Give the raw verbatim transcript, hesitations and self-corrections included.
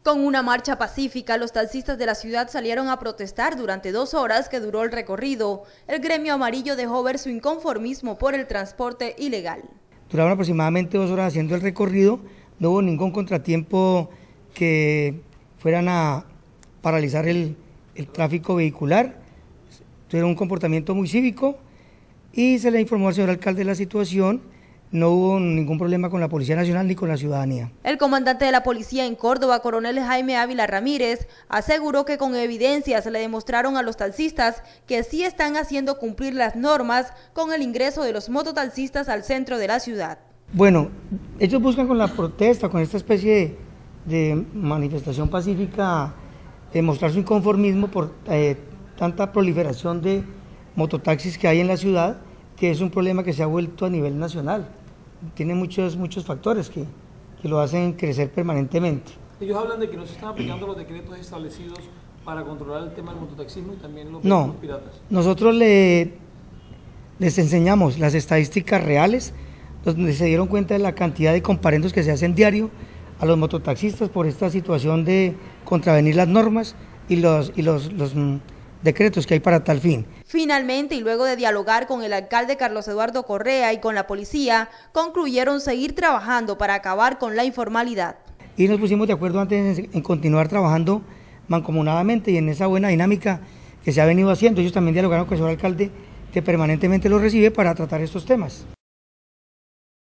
Con una marcha pacífica, los taxistas de la ciudad salieron a protestar durante dos horas que duró el recorrido. El gremio amarillo dejó ver su inconformismo por el transporte ilegal. Duraron aproximadamente dos horas haciendo el recorrido, no hubo ningún contratiempo que fueran a paralizar el, el tráfico vehicular, tuvieron un comportamiento muy cívico y se le informó al señor alcalde de la situación. No hubo ningún problema con la Policía Nacional ni con la ciudadanía. El comandante de la policía en Córdoba, coronel Jaime Ávila Ramírez, aseguró que con evidencias le demostraron a los taxistas que sí están haciendo cumplir las normas con el ingreso de los mototaxistas al centro de la ciudad. Bueno, ellos buscan con la protesta, con esta especie de, de manifestación pacífica, demostrar su inconformismo por eh, tanta proliferación de mototaxis que hay en la ciudad, que es un problema que se ha vuelto a nivel nacional. Tiene muchos, muchos factores que, que lo hacen crecer permanentemente. Ellos hablan de que no se están aplicando los decretos establecidos para controlar el tema del mototaxismo y también los no, piratas. Nosotros le, les enseñamos las estadísticas reales, donde se dieron cuenta de la cantidad de comparendos que se hacen diario a los mototaxistas por esta situación de contravenir las normas y los, y los, los decretos que hay para tal fin. Finalmente, y luego de dialogar con el alcalde Carlos Eduardo Correa y con la policía, concluyeron seguir trabajando para acabar con la informalidad. Y nos pusimos de acuerdo antes en, en continuar trabajando mancomunadamente y en esa buena dinámica que se ha venido haciendo. Ellos también dialogaron con el señor alcalde, que permanentemente lo recibe para tratar estos temas.